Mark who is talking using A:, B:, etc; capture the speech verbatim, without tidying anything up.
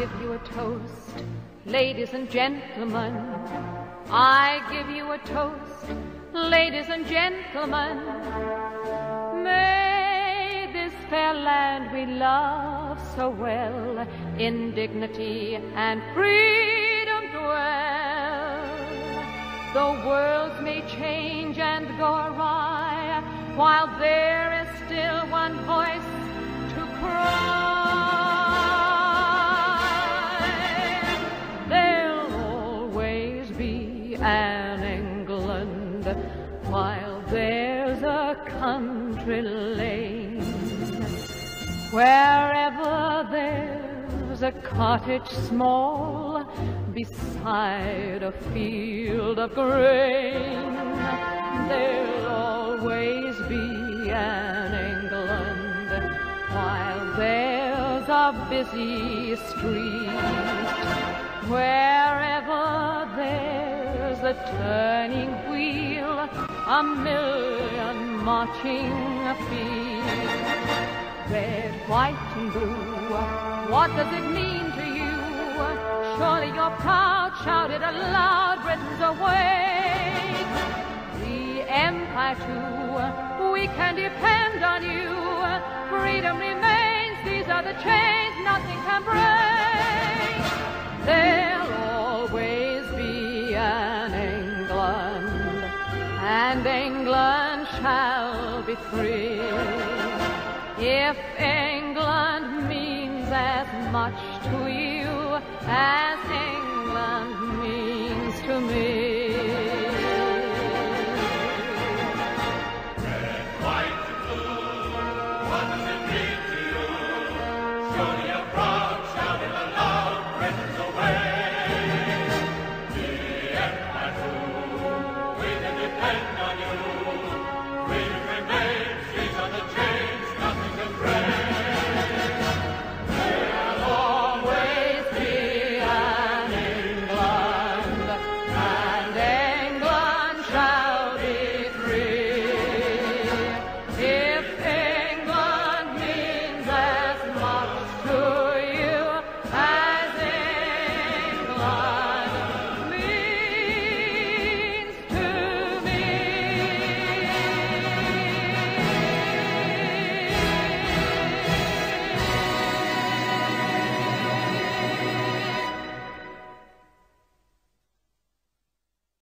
A: give you a toast, ladies and gentlemen. I give you a toast, ladies and gentlemen. May this fair land we love so well in dignity and freedom dwell. Though worlds may change and go awry, while there is still one voice to cry, there'll always be an England while there's a country lane. Wherever there's a cottage small beside a field of grain, there'll always be an England while there's a busy street. Wherever there's a turning wheel, a million marching feet. Red, white and blue, what does it mean to you? Surely you're proud, shout it aloud, Britain's awake. The Empire too, we can depend on you. Freedom remains, these are the chains nothing can break. There'll always be an England, and England shall be free. If England means as much to you as England means to me.